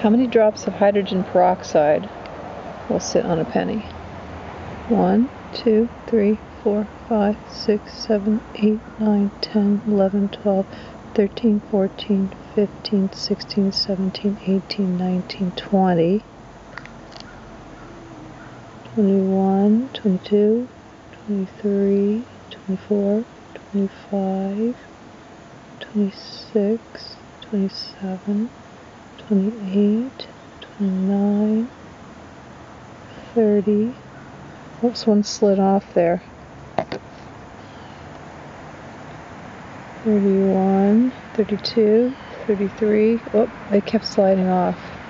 How many drops of hydrogen peroxide will sit on a penny? 1, 2, 3, 4, 5, 6, 7, 8, 9, 10, 11, 12, 13, 14, 15, 16, 17, 18, 19, 20, 21, 22, 23, 24, 25, 26, 27, 28, 29, 30. Oops, one slid off there. 31, 32, 33. Oh, it kept sliding off.